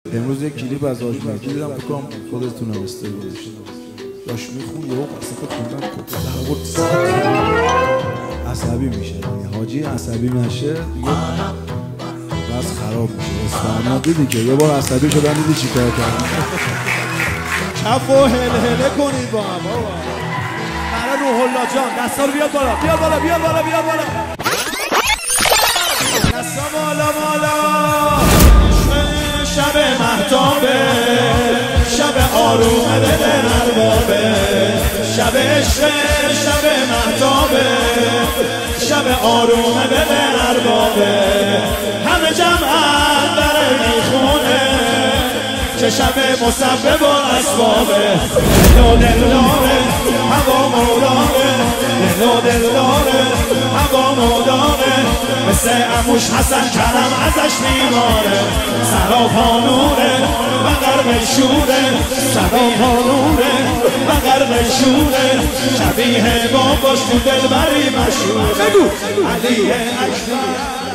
امروز یک کلیپ از آشمیخون دیدم بکنم خودتون هم استوری گذاشتم. آشمیخون یهو قصه خوندم عصبی میشه حاجی، عصبی نشه دیگه بس خراب میشه. اسفحانی دیدی که یه بار عصبی شدن، دیدی چی کار کردن؟ کف و هله کنید با هم بابا. برای روح الله جان دستا رو بیاد بالا، بیاد بالا، بیاد بالا، بیاد بالا. دستا بالا بالا. شب مهتابه، شب آروم دل اربابه، شب عشق، شب مهتابه، شب آروم دل اربابه. همه جمعن در میخونه که شب مسبب و اسبابه. دل و دلداره هوا مولانه، دل و دلداره هوا مولانه. مثل عموش حسن کرم ازش میماره. سراپانوره و غرب شوره، سراپانوره و غرب شوره. شبیه باباش تو دلبری مشهوره. علی اکبر.